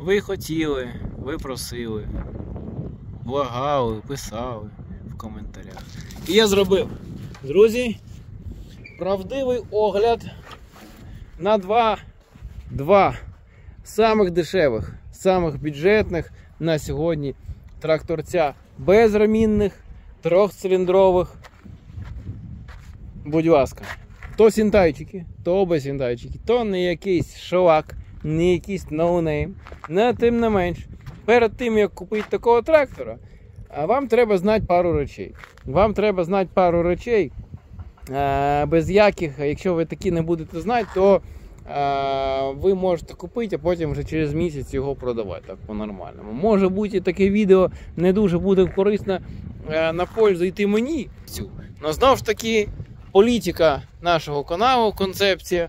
Ви хотіли, ви просили, благали, писали в коментарях. І я зробив. Друзі, правдивий огляд на два самих дешевих, самих бюджетних на сьогодні тракторця безремінних, трьохциліндрових. Будь ласка, то сінтайчики, то без сінтайчики, то не якийсь шалак, не якийсь ноунейм. Но тим не менш, перед тим як купити такого трактора, вам треба знати пару речей. Вам треба знати пару речей, без яких, якщо ви такі не будете знати, то ви можете купити, а потім вже через місяць його продавати так по-нормальному. Може бути, таке відео не дуже буде корисно на пользу йти мені. Но знову ж таки, політика нашого каналу, концепція,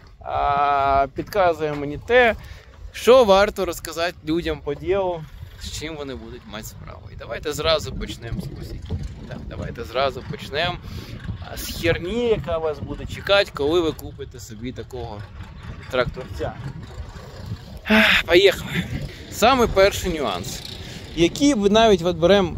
підказує мені те, що варто розказати людям по ділу, з чим вони будуть мати справу. І давайте зразу почнемо з кусів. Давайте зразу почнемо з херні, яка вас буде чекати, коли ви купите собі такого тракторця. Поїхали. Саме перший нюанс, який ми навіть беремо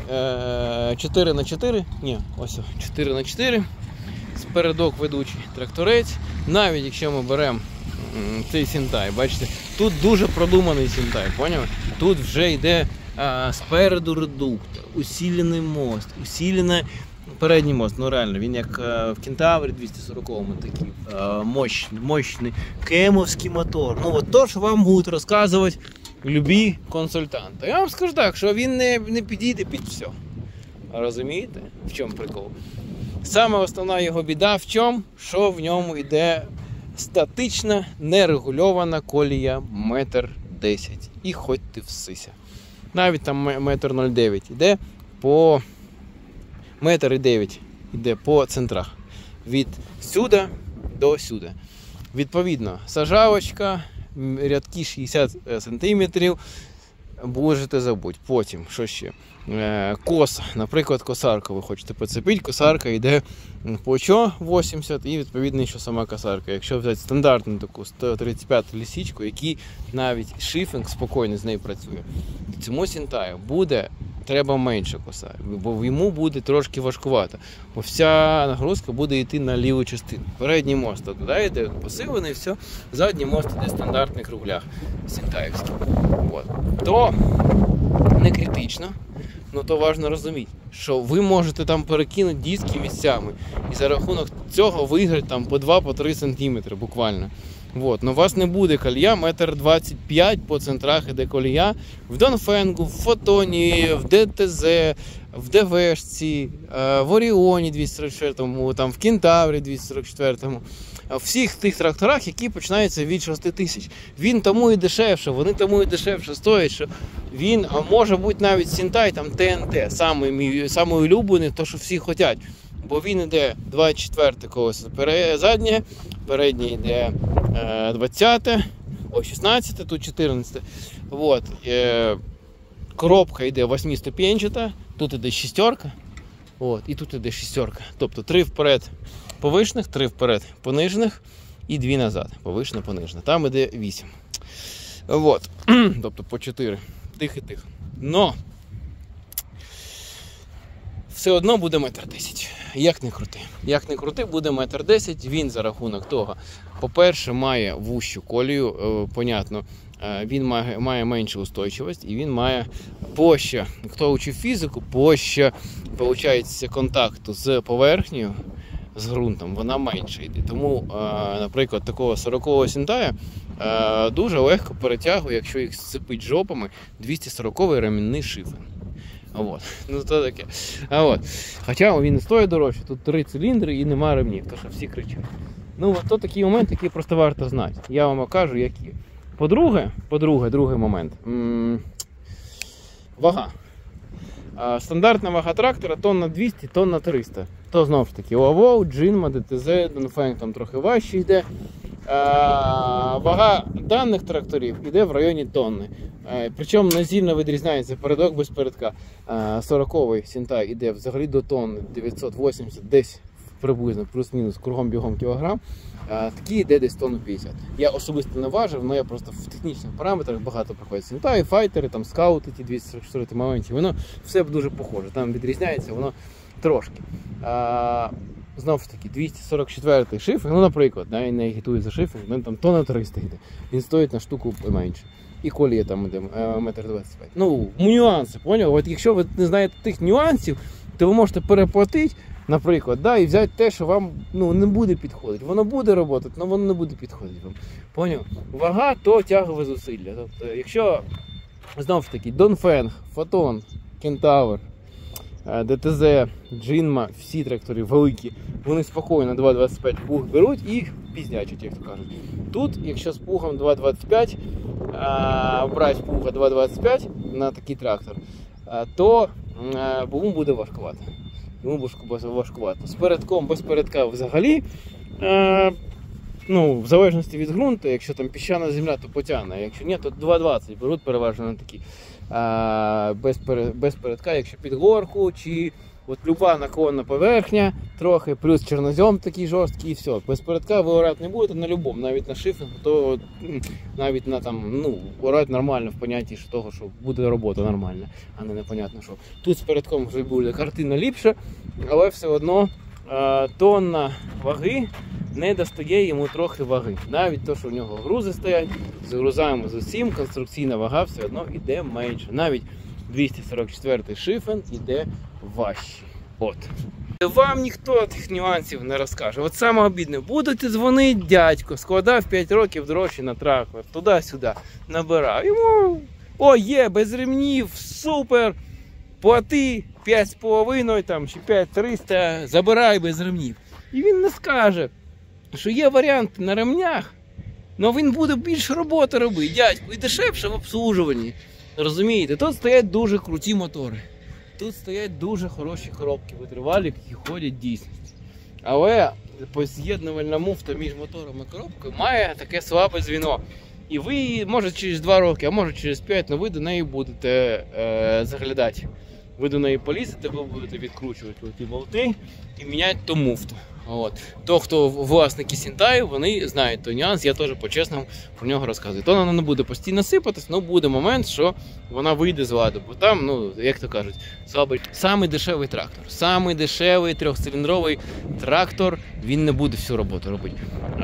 4х4, ні, ось 4х4, спередок ведучий тракторець, навіть якщо ми беремо цей сінтай, бачите, тут дуже продуманий сінтай, поняли? Тут вже йде спереду редуктор, усилений мост, усилений передній мост, ну реально, він як в Кентаврі 240-му такий мощний кемовський мотор. Ну от то, що вам будуть розказувати любі консультанти. Я вам скажу так, що він не підійде під все. Розумієте? В чому прикол? Саме основна його біда в чому? Що в ньому йде статична, нерегульована колія 1,10 м. І хоч ти всися. Навіть там 1,09 м йде по 1,9 м йде по центрах. Від сюди до сюди. Відповідно, сажалочка, рядки 60 см, можете забути. Потім, що ще? Коса, наприклад, косарка ви хочете поцепити, косарка йде по 80 і відповідно, що сама косарка. Якщо взяти стандартну таку 135 лісічку, який навіть шифінг спокійно з нею працює, цьому сінтаю треба менше коса, бо йому буде трошки важкувато, бо вся нагрузка буде йти на ліву частину. Передній мост туди йде посилений, все, задній мост йде в стандартних рублях сінтаївських. То не критично, але то важливо розуміти, що ви можете там перекинути диски місцями і за рахунок цього виграти там по 2-3 см буквально. Но у вас не буде колія 1,25 м по центрах іде колія в Донфенгу, в Фотоні, в ДТЗ, в ДВшці, в Оріоні 244-му, там в Кентаврі 244-му. Всіх тих тракторах, які починаються від 6 тисяч. Він тому і дешевше, вони тому і дешевше стоять, що він, а може бути навіть сінтай, там ТНТ, самий улюблений, то що всі хочуть. Бо він йде 24 колесо заднє, переднє йде 20, 16, тут 14. Коробка йде 8-ступенчата, тут йде шістерка, і тут йде шістерка. Тобто 3 вперед повишених, 3 вперед понижених і 2 назад, повишена, понижена. Там йде 8. Тобто по 4. Тих і тих. Но все одно буде 1,10 м. Як не крути, буде 1,10 м. Він за рахунок того, по-перше, має вущу колію, понятно, він має меншу устойчивість і він має площа, хто учив фізику, площа, виходить, контакту з поверхнею, з ґрунтом, вона менша йде. Тому, наприклад, такого 40-го сінтая дуже легко перетягує, якщо їх сцепить жопами, 240-й ремінний шифер. Ну то таке. Хоча він не стоїть дорожче, тут 3 циліндри і нема ремнів, то що всі кричать. То такий момент, який просто варто знати. Я вам покажу, які. По-друге, другий момент. Вага. Стандартна вага трактора тонна 200, тонна 300. То знову ж таки Лавол, Джинма, ДТЗ, Донфенг там трохи важче йде. Вага даних тракторів йде в районі тонни. Причому не сильно відрізняється передок без передка. 40-й сінтай йде взагалі до тонни, 980, десь приблизно, плюс-мінус, кругом-бігом кілограм, такий йде десь тонну 50. Я особисто не важив, але я просто в технічних параметрах багато проходить Сінтай, файтери, там скаути, ті 244 моменті, воно все дуже похоже, там відрізняється воно трошки. Знову ж таки, 244 шифр, ну, наприклад, я не агітую за шифр, він там тонна 300 йде, він стоїть на штуку менше. І колія там йде 1,25 м. Ну, нюанси, поняв? От якщо ви не знаєте тих нюансів, то ви можете переплатити, наприклад, да, і взяти те, що вам не буде підходити. Воно буде працювати, але воно не буде підходити вам. Поняв? Вага то тягове зусилля. Тобто, якщо, знову ж таки, Донфенг, Фотон, Кентавр, ДТЗ, Джинма, всі трактори великі, вони спокійно 2,25 пуг беруть і пізнячать, як то кажуть. Тут, якщо з пугом 2,25, брати пуга 2,25 на такий трактор, то йому буде важкувато. З передком, без передка взагалі, ну, в залежності від ґрунту, якщо там піщана земля, то потягне, якщо ні, то 2,20 беруть переважно на такі. Без передка, якщо під горку, чи от люба наклонна поверхня, трохи, плюс чорнозем такий жорсткий і все. Без передка ви орати не будете на любому, навіть на шифінгу, то навіть на там, ну, орати нормально в понятті того, що буде робота нормальна, а не непонятно що. Тут з передком вже буде картина ліпша, але все одно тонна ваги не достає йому трохи ваги. Навіть то, що в нього грузи стоять, з грузами з усім, конструкційна вага все одно йде менше. Навіть 244-й шифен йде важче. От. Вам ніхто тих нюансів не розкаже. От саме обідне, будете дзвонити дядько, складав 5 років гроші на трактор, туди-сюди, набирав. Йому, о, є, без ремнів, супер, плати 5,5 там, чи 5,300, забирай без ремнів. І він не скаже, що є варіанти на ремнях, але він буде більше роботи робити, дядько, і дешевше в обслужуванні. Розумієте, тут стоять дуже круті мотори. Тут стоять дуже хороші коробки витривалі, які ходять дійсності. Але поз'єднувальна муфта між мотором і коробкою має таке слабе звіно. І ви, може через 2 роки, а може через 5, але ви до неї будете заглядати. Ви до неї полізете, ви будете відкручувати ті болти і міняти ту муфту. От. То, хто власники Сінтаю, вони знають той нюанс, я теж по-чесному про нього розказую. То вона не буде постійно сипатись, але буде момент, що вона вийде з ладу. Бо там, ну, як то кажуть, самий дешевий трактор, самий дешевий 3-циліндровий трактор, він не буде всю роботу робити.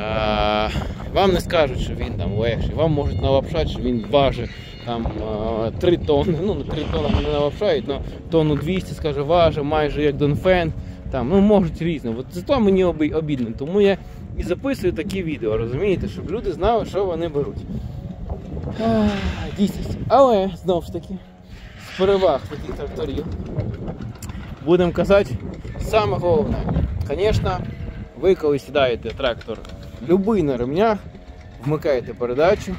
Вам не скажуть, що він там легший, вам можуть налапшати, що він важить там 3 тонни, ну 3 тонни не налапшають, але тонну 200, скаже, важить майже як Донфен. Там, ну, можуть різно. От зато мені обідно. Тому я і записую такі відео, розумієте, щоб люди знали, що вони беруть. Дійсності. Але, знову ж таки, з переваг таких тракторів будемо казати, саме головне. Звісно, ви коли сідаєте трактор любий на ремнях, вмикаєте передачу,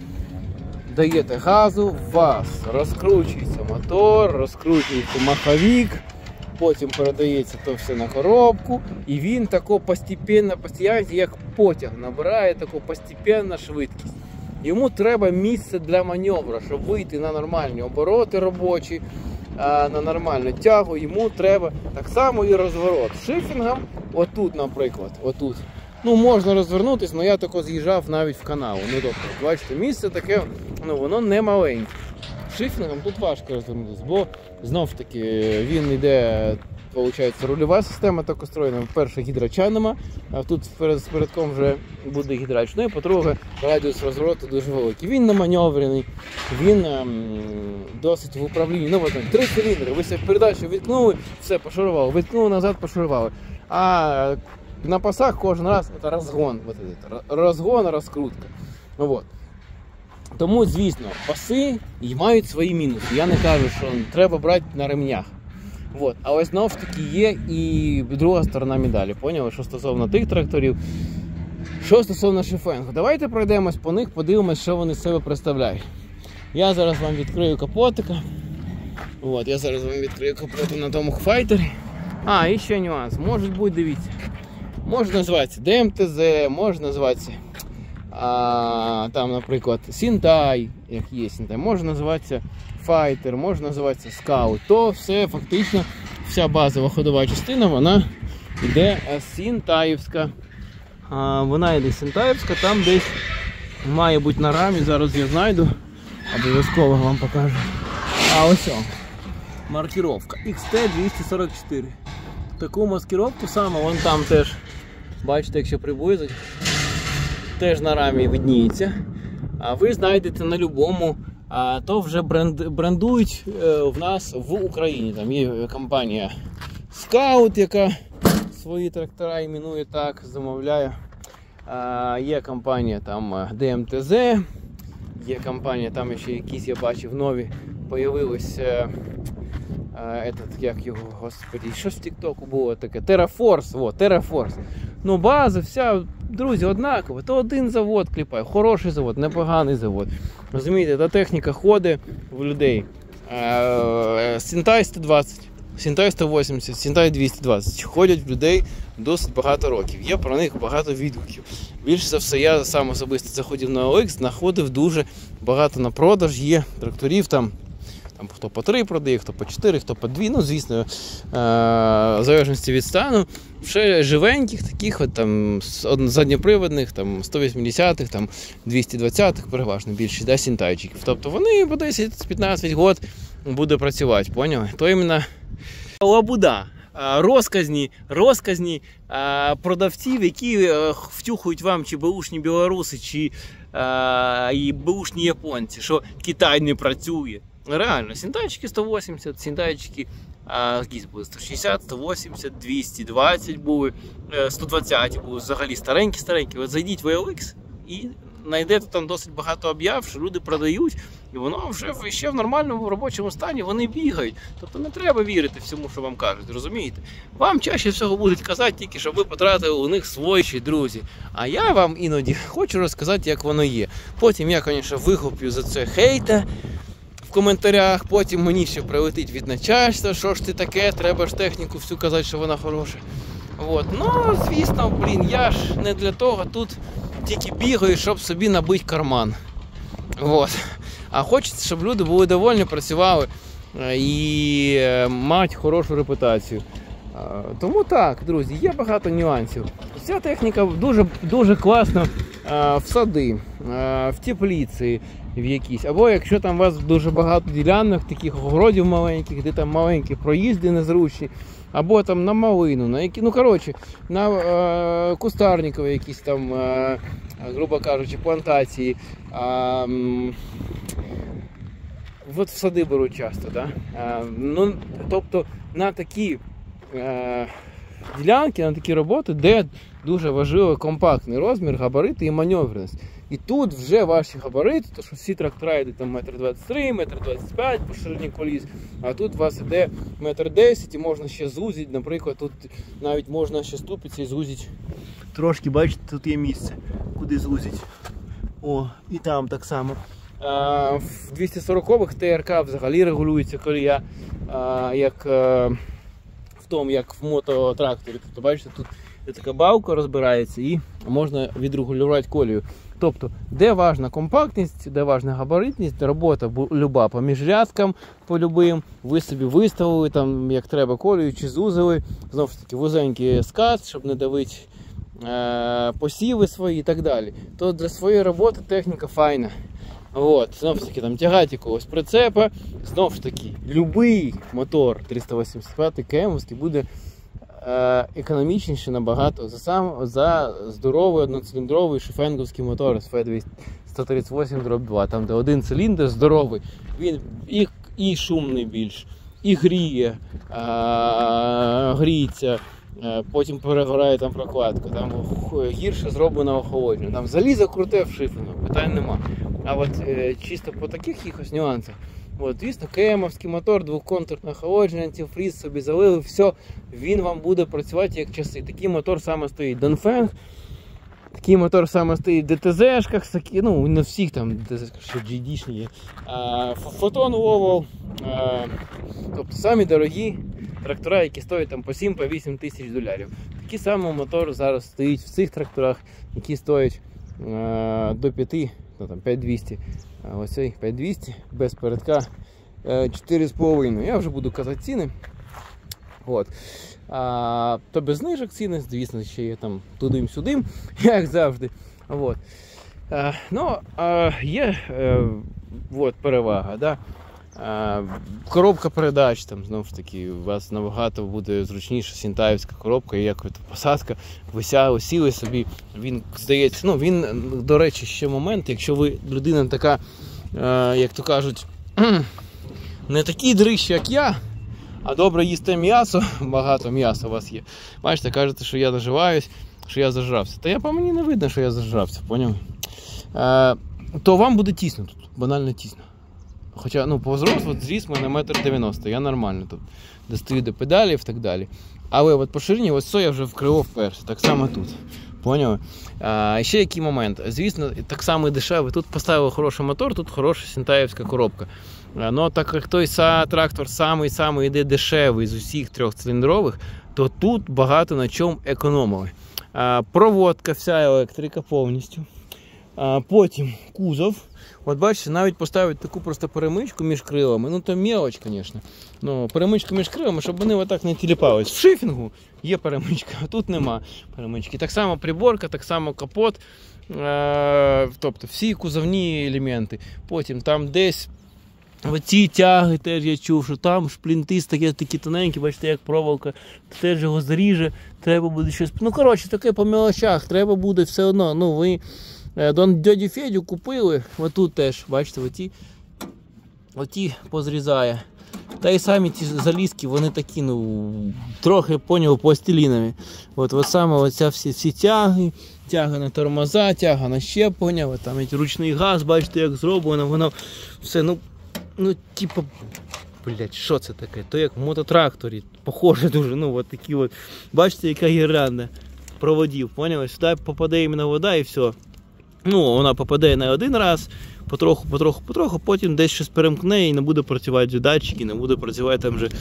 даєте газу, у вас розкручується мотор, розкручується маховик, потім передається то все на коробку, і він тако постепенно, як потяг, набирає таку постепенно швидкість. Йому треба місце для маневру, щоб вийти на нормальні обороти робочі, на нормальну тягу, йому треба так само і розворот. Шифінгом, отут, наприклад, отут, ну, можна розвернутися, але я тако з'їжджав навіть в канал. Ну, тобто, бачите, місце таке, ну, воно не маленьке. Шифінгом тут важко розвернутися, бо знов таки він йде, виходить, рульова система так устроєна. По-перше, гідрача нема, а тут з передком вже буде гідрач. Ну і по-друге, радіус розвороту дуже великий. Він наманеврений, він досить в управлінні. Ну, от, 3 циліндри, ви себе передачу відкнули, все, пошурували, відкнули назад, пошурували. А на пасах кожен раз це розгон, розгон, розкрутка. Ну, от. Тому, звісно, паси мають свої мінуси. Я не кажу, що треба брати на ремнях. От. Але знову ж таки є і друга сторона медалі. Поняли, що стосовно тих тракторів, що стосовно шифенгу. Давайте пройдемось по них, подивимось, що вони з себе представляють. Я зараз вам відкрию капотика. От, я зараз вам відкрию капоту на тому файтері. І ще нюанс. Може бути, дивіться. Може називатися ДМТЗ, може називатися там, наприклад, Сінтай, як є Сінтай, може називатися Файтер, може називатися Скаут. То все фактично, вся базова ходова частина, вона йде Сінтаївська. Вона йде Сінтаївська, там десь має бути на рамі, зараз я знайду, обов'язково вам покажу. А ось о, маркіровка XT244. Таку маскировку саме, вон там теж, бачите, якщо приблизить, теж на рамі видніється. А ви знайдете на любому, то вже брендують в нас в Україні. Там є компанія Scout, яка свої трактора іменує так, замовляє. Є компанія там DMTZ, є компанія, там ще якісь, я бачив, нові, появилось, як його, господи, що ж в TikTok було таке, TerraForce. Ну база вся, друзі, однакова, то один завод кліпає, хороший завод, непоганий завод. Розумієте, та техніка ходить в людей. Сінтай 120, Сінтай 180, Сінтай 220 ходять в людей досить багато років. Є про них багато відгуків. Більше за все, я сам особисто заходив на OLX, знаходив дуже багато на продаж, є тракторів там хто по 3 продає, хто по 4, хто по 2, ну звісно, в залежності від стану. Ще живеньких таких, от, там, задньоприводних, там, 180-х, там, 220-х, переважно більшість, да, сінтайчиків. Тобто вони по 10-15 років буде працювати, поняли? То іменно лабуда, розказні продавців, які втюхують вам чи беушні білоруси, чи і беушні японці, що Китай не працює. Реально, сінтайчики 180, сінтайчики якісь були 160, 180, 220 були, 120 були взагалі старенькі. От зайдіть в OLX і знайдете там досить багато об'яв, що люди продають, і воно вже ще в нормальному робочому стані, вони бігають. Тобто не треба вірити всьому, що вам кажуть, розумієте? Вам чаще всього будуть казати тільки, щоб ви потратили у них свої друзі. А я вам іноді хочу розказати, як воно є. Потім я, звісно, вихоплю за це хейта в коментарях, потім мені ще прилетить від начальства, що ж ти таке, треба ж техніку всю казати, що вона хороша. От. Ну, звісно, я ж не для того тут тільки бігаю, щоб собі набити карман. От. А хочеться, щоб люди були довольні, працювали і мають хорошу репутацію. Тому так, друзі, є багато нюансів. Ця техніка дуже класна в сади, в теплиці в якісь. Або якщо там у вас дуже багато ділянок, таких огородів маленьких, де там маленькі проїзди незручні, або там на малину, на які, ну коротше, на кустарникові якісь там, грубо кажучи, плантації. От в сади беруть часто, да? Ну, тобто на такі ділянки, на такі роботи, де дуже важливий компактний розмір, габарити і маневреність. І тут вже ваші габарити, то що всі трактора йдуть там 1,23 м, 1,25 м по ширині коліс, а тут у вас іде 1,10 м і можна ще зузити, наприклад, тут навіть можна ще ступитися і зузити трошки, бачите, тут є місце, куди зузити. О, і там так само. В 240-х ТРК взагалі регулюється колія, як в тому, як в мототракторі. Тобто, бачите, тут така балка розбирається і можна відрегулювати колію. Тобто, де важна компактність, де важна габаритність, робота люба по міжрядкам, по любим, ви собі виставили, там, як треба колію, чи зузили, знову ж таки, вузенький скат, щоб не давити посіви свої і так далі. То для своєї роботи техніка файна. От, знову ж таки, там тягати якогось прицепа, знову ж таки, любий мотор 385 КМ-овський буде економічніше набагато за здоровий одноциліндровий шифенговський мотор СФ-138/2, там де один циліндр здоровий, він і шумний більш, і гріється, потім перегорає там прокладка, там гірше зроблено охолодження, там залізо круте вшифлено, питань нема. А от чисто по таких якихось нюансах, от, звісно, КМ-овський мотор, двохконтурне охолодження, антифріз собі залили, все, він вам буде працювати як часи. Такий мотор саме стоїть Донфенг, такий мотор саме стоїть в ДТЗ-шках, ну не всіх там ДТЗ-шках, що GD-шні є, Фотон Овал, тобто самі дорогі трактора, які стоять там по 7-8 тисяч $. Такий самий мотор зараз стоїть в цих тракторах, які стоять до 5, ну там 5200, оцей 5200 без передка 4,5. Я вже буду казати ціни. От. То без знижок ціни, звісно, ще є там тудим-сюдим, як завжди. От. Є от, перевага. Да? Коробка передач, там, знову ж таки, у вас набагато буде зручніша сінтаївська коробка, як посадка, ви сіли собі, він, здається, він, до речі, ще момент, якщо ви людина така, як то кажуть, не такий дрищ, як я, а добре їсте м'ясо, багато м'яса у вас є. Бачите, кажете, що я наживаюсь, що я зажрався. Та по мені не видно, що я зажрався, поняв? То вам буде тісно тут, банально тісно. Хоча, по зріст в мене 1,90 м, я нормально тут достаю до педалів і так далі. Але от по ширині, ось це я вже вкривав вперше, так само тут. Поняли? Ще який момент. Звісно, так само і дешевий. Тут поставили хороший мотор, тут хороша сінтаївська коробка. Так як той трактор самий йде дешевий з усіх трьохциліндрових, то тут багато на чому економили. Проводка, вся електрика повністю. Потім кузов. От бачите, навіть поставити таку просто перемичку між крилами. То мелоч, звісно. Перемичку між крилами, щоб вони отак не тіліпались. В шифінгу є перемичка, а тут нема перемички. Так само приборка, так само капот. Тобто всі кузовні елементи. Потім там десь оці тяги теж я чув, що там шплінти такі тоненькі, бачите, як проволока, теж його заріже, треба буде щось. Таке по мелочах, треба буде все одно. Ви до дяді Федю купили, отут теж, бачите, оті позрізає. Та й самі ці залізки, вони такі, трохи, пластилінові. От саме оця всі тяги, тяга на тормоза, тяга на щеплення, там ручний газ, бачите, як зроблено, воно все, що це таке? То як в мототракторі, похоже дуже, такі бачите, яка гірлянда проводів, поняли? Сюди попаде іменно вода і все. Вона попаде не один раз, потроху, потім десь щось перемкне і не буде працювати датчики, не буде працювати там вже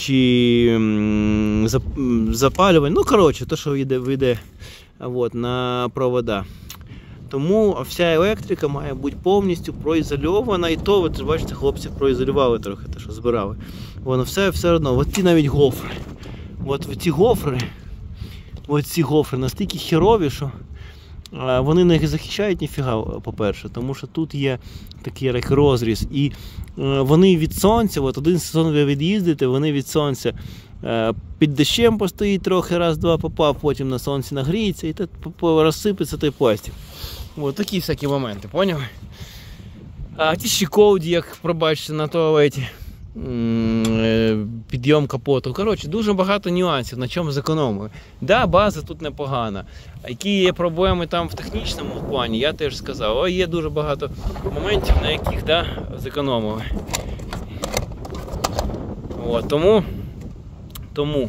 чи запалювання. То, що вийде на провода. Тому вся електрика має бути повністю проізольована. І то, бачите, хлопці проізолювали трохи, те, що збирали. Воно все одно, ці навіть гофри. Ці гофри настільки херові, що вони не захищають ніфіга, по-перше, тому що тут є такий розріз. І вони від сонця, один сезон ви від'їздите, вони від сонця під дощем постоїть трохи, раз-два попав, потім на сонці нагріється і розсипеться той пластик. Такі всякі моменти, поняли? Ті щеколді, як пробачте, на туалеті, підйом капоту. Дуже багато нюансів, на чому зекономили. База тут непогана. Які є проблеми там в технічному плані, я теж сказав. Є дуже багато моментів, на яких зекономили. Тому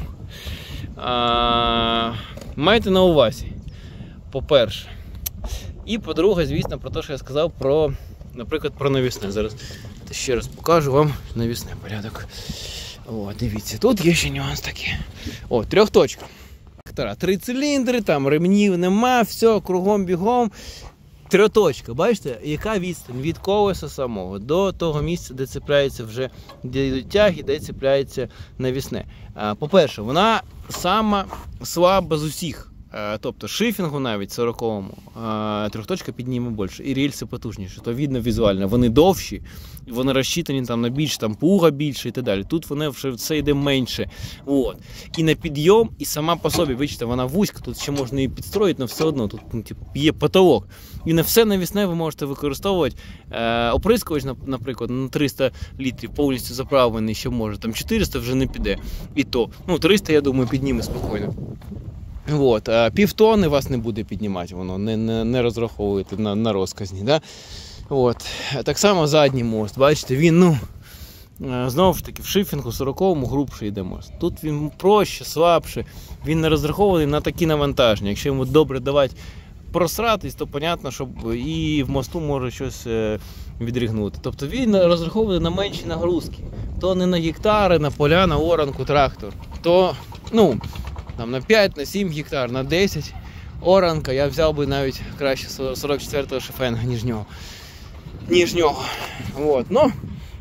майте на увазі, по-перше. І по-друге, звісно, про те, що я сказав наприклад, про навісне. Зараз ще раз покажу вам навісний порядок. Дивіться, тут є ще нюанс такий. Трьохточка. 3 циліндри, там ремнів нема, все, кругом-бігом. Трьохточка, бачите, яка відстань від колеса самого до того місця, де цепляється вже, де йдуть тяги, де цепляється навісне. По-перше, вона сама слаба з усіх. Тобто шифінгу навіть 40-му трьохточка підніме більше, і рельси потужніші, то видно візуально, вони довші, вони розчитані на більш, пуга більше і так далі. Тут вони вже все йде менше. І на підйом, і сама по собі, бачите, вона вузька, тут ще можна її підстроїти, але все одно тут є потолок. І на все навісне ви можете використовувати оприскувач, наприклад, на 300 літрів повністю заправлений, ще може, 400 вже не піде. І то, 300, я думаю, підніме спокійно. Півтони вас не буде піднімати, воно не розраховуєте на розказні. Да? Так само задній мост, бачите, він, знову ж таки, в шифінгу 40-му грубше йде мост. Тут він проще, слабше, він не розрахований на такі навантаження. Якщо йому добре давати просратись, то понятно, що і в мосту може щось відрігнути. Тобто він розрахований на менші нагрузки. То не на гектари, на поля, на оранку трактор. То, на 5, на 7 гектар, на 10 оранка, я взяв би навіть краще 44-го шифенга, ніж нього.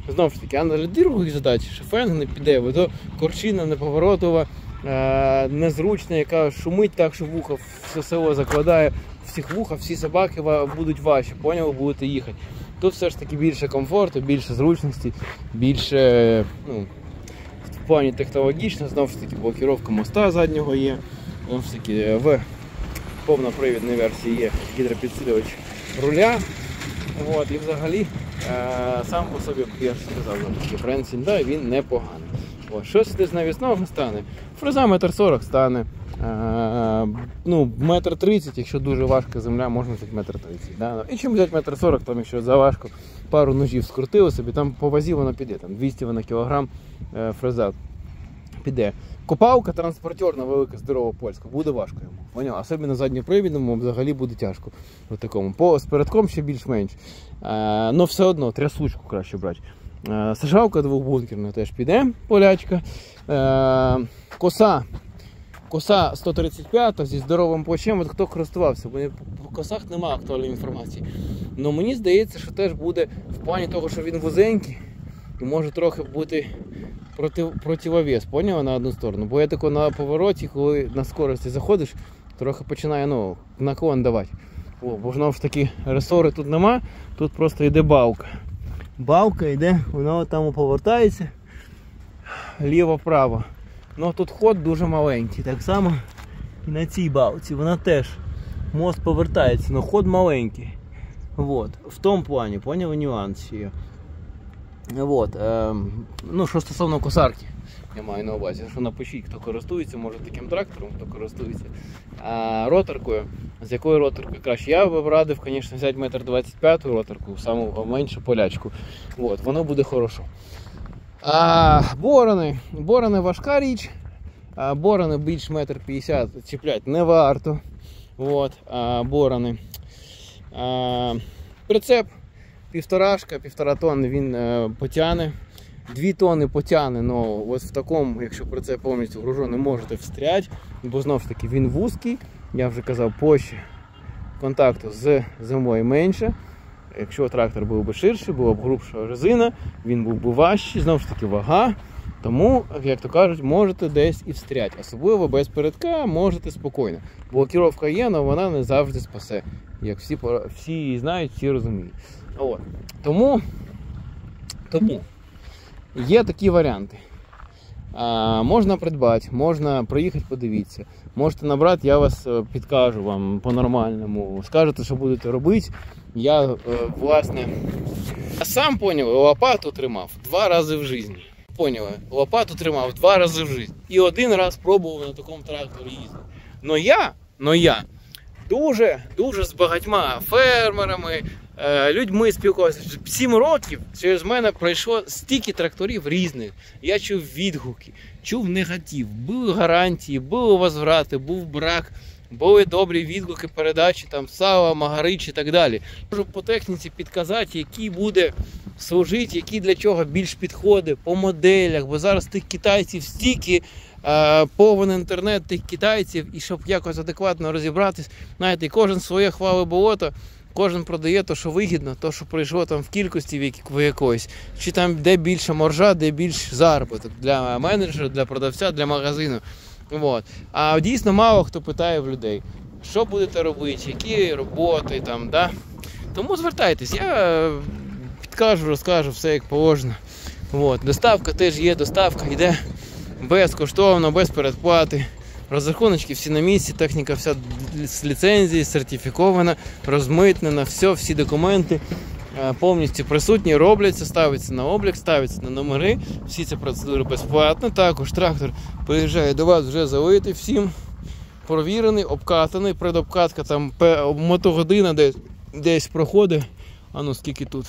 Знову ж таки, а для других задач шифенг не піде, бо то корчина неповоротова, незручна, яка шумить так, що вуха все село закладає, всіх вуха, всі собаки будуть ваші, поняли, будете їхати. Тут все ж таки більше комфорту, більше зручності, більше, ну, в плані технологічно, знову ж таки, блокіровка моста заднього є, знову ж таки, в повнопривідній версії є гідропідсилювач руля. От, і взагалі, сам по собі, я ж сказав, бренд Hyundai, він непоганий. От, що сюди з навісного стане? Фреза 1,40 м стане, ну, 1,30 м, якщо дуже важка земля, можна взяти 1,30 м. Да? І чим взяти 1,40 м, там, якщо заважко, пару ножів скрутили собі, там по вазі воно піде, там 200 на кілограм фреза піде. Копалка транспортерна, велика, здорова, польська, буде важко йому. Поняв? Особливо задньопривідному взагалі буде тяжко. От такому. З передком ще більш-менш. Но все одно трясучку краще брати. Сажалка двохбункерна теж піде, полячка. Коса 135 зі здоровим плечем, от хто користувався, бо по косах немає актуальної інформації. Но мені здається, що теж буде в плані того, що він вузенький, і може трохи бути противовес, поняв, на одну сторону. Бо я тако на повороті, коли на скорості заходиш, трохи починає, ну, наклон давати. Бо знову ж таки ресори тут нема, тут просто йде балка. Балка йде, вона там повертається ліво-право. Ну тут ход дуже маленький, так само і на цій балці, вона теж, мост повертається, але ход маленький. Вот. В тому плані, поняв, нюанс є. Вот. Ну, що стосовно косарки, я маю на увазі, що напишіть, хто користується, може таким трактором, хто користується. Роторкою, з якою роторкою краще? Я б радив, звісно, взяти 1,25 м роторку, саму меншу полячку. Вот. Воно буде хорошо. Борони важка річ, борони більш 1,50 м чіпляти не варто. Вот. Борони. Прицеп 1,5 тонни він потягне, 2 тонни потягне, але ось в такому, якщо прицеп повністю гружений, можете встрять, бо знову ж таки він вузький, я вже казав, площі контакту з землею менше. Якщо трактор був би ширший, була б грубша резина, він був би важчий, знову ж таки встрять. Тому, як то кажуть, можете десь і встрять. Особливо без передка можете спокійно. Блокіровка є, але вона не завжди спасе. Як всі знають, всі розуміють. От. Тому є такі варіанти. Можна придбати, можна приїхати подивитися. Можете набрати, я вас підкажу вам по-нормальному. Скажете, що будете робити. Я, власне, сам, поняв, лопату тримав 2 рази в житті. Поняли? Лопату тримав 2 рази в житті. І 1 раз пробував на такому тракторі їздити. Но я дуже з багатьма фермерами, людьми спілкувався. 7 років через мене пройшло стільки тракторів різних. Я чув відгуки, чув негатив, були гарантії, були возврати, був брак, були добрі відгуки, передачі, там, Сава, Магарич і так далі. Можу по техніці підказати, який буде служити, який для чого більш підходить, по моделях, бо зараз тих китайців стільки, повен інтернет тих китайців, і щоб якось адекватно розібратись, знаєте, кожен своє хвале болото, кожен продає те, що вигідно, те, що прийшло там в кількості в якоїсь, чи там де більше маржа, де більш заробіток для менеджера, для продавця, для магазину. Вот. А дійсно мало хто питає в людей, що будете робити, які роботи там, да? Тому звертайтесь, я підкажу, розкажу все як положено. Вот. Доставка теж є, доставка йде безкоштовно, без передплати. Розрахуночки всі на місці, техніка вся з ліцензії, сертифікована, розмитнена, всі документи повністю присутні, робляться, ставиться на облік, ставиться на номери, всі ці процедури безплатно. Також трактор приїжджає до вас вже залитий всім, провірений, обкатаний, предобкатка, там мотогодина десь проходить, а ну скільки тут,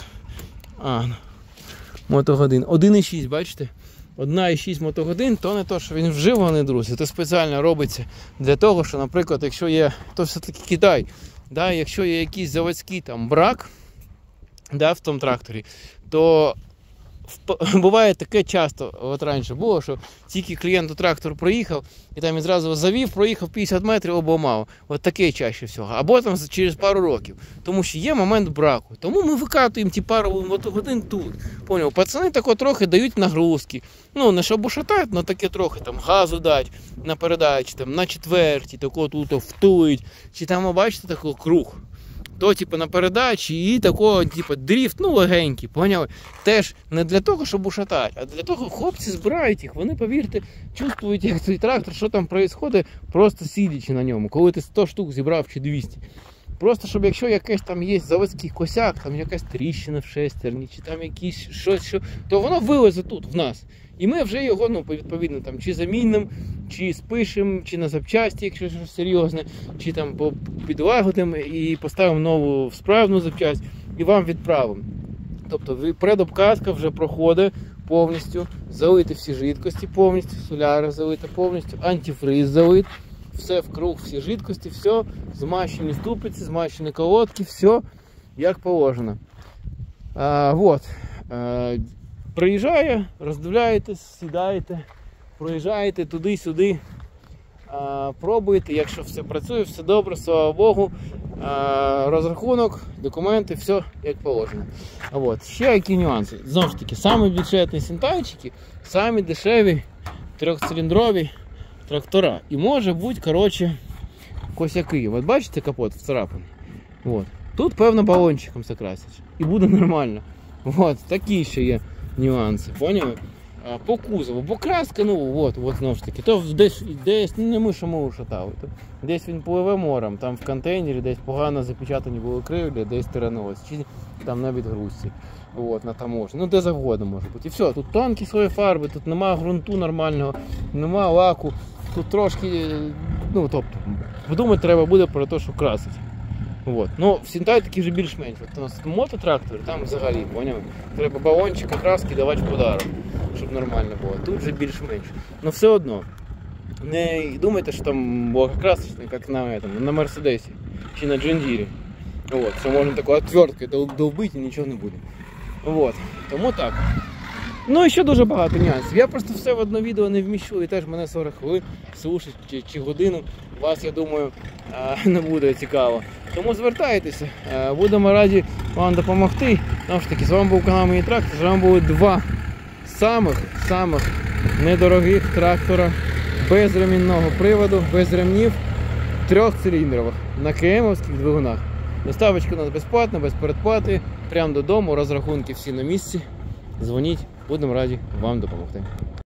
мотогодин, 1,6, бачите? 1,6 мотогодин, то не то, що він вживаний, друзі, то спеціально робиться для того, що, наприклад, якщо є, то все-таки Китай, да, якщо є якийсь заводський там брак, да, в тому тракторі, то буває таке часто, от раніше було, що тільки клієнт у трактор проїхав, і там він зразу завів, проїхав 50 метрів, обламав. От таке чаще всього. Або там через пару років. Тому що є момент браку. Тому ми викатуємо ті пару годин тут. Поняв? Пацани тако трохи дають нагрузки. Ну, не щоб ушатають, але таке трохи там газу дать на передачі, там, на четверті, тако тут втують. Чи там, бачите, такий круг. То, типу, на передачі і такого, типу, дріфт, ну, легенький, поняли? Теж не для того, щоб ушатати, а для того, хлопці збирають їх, вони, повірте, чувствують, як цей трактор, що там відбувається, просто сидячи на ньому, коли ти 100 штук зібрав чи 200. Просто, щоб якщо якийсь там є заводський косяк, там якась тріщина в шестерні, чи там якісь щось, то воно вилезе тут, в нас. І ми вже його, ну, відповідно, там, чи замінимо, чи спишемо, чи на запчасті, якщо щось серйозне, чи там підлагодимо і поставимо нову справну запчасть і вам відправимо. Тобто предобкатка вже проходить повністю, залити всі жидкості повністю, соляра залита повністю, антифриз залит, все вкруг, всі жидкості, все, змащені ступиці, змащені колодки, все як положено. Приїжджає, роздивляєтесь, сідаєте, проїжджаєте туди-сюди, пробуєте, якщо все працює, все добре, слава Богу, розрахунок, документи, все як положено. Ще які нюанси. Знову ж таки, самі бюджетні синтайчики, самі дешеві трьохциліндрові трактора. І може бути, коротше, косяки. От бачите, капот вцарапаний? Тут, певно, балончиком закрасять. І буде нормально. Такі ще є нюанси, поняли? По кузову, бо краска, ну, знову ж таки, то десь не ми, що ми ушатали, десь він пливе морем, там в контейнері, десь погано запечатані були кривлі, десь тиранулось, чи там на відгрузці, на таможні, ну де завгодно може бути. І все, тут тонкі свої фарби, тут немає ґрунту нормального, немає лаку, тут трошки, ну, тобто, подумати треба буде про те, що красить. Ну, в синтетики вже більш-менш. В мототракторі там взагалі, поняли? Треба балончик, краски давати в подарок, щоб нормально було. Тут вже більш-менш. Но все одно, не думайте, що там красочно, як на Мерседесі чи на Джондірі. Що можна такою отверткою довбити і нічого не буде. Тому так. Ну і ще дуже багато нюансів. Я просто все в одне відео не вміщу, і теж мене 40 хвилин слушать чи годину. Вас, я думаю, не буде цікаво. Тому звертайтеся, будемо раді вам допомогти. Знову ж таки, з вами був канал Мій Трактор, з вами були два самих недорогих трактора без ремінного приводу, без ремнів, трьохциліндрових на КМ-овських двигунах. Доставочка у нас безплатна, без передплати, прямо додому, розрахунки всі на місці. Дзвоніть, будемо раді вам допомогти.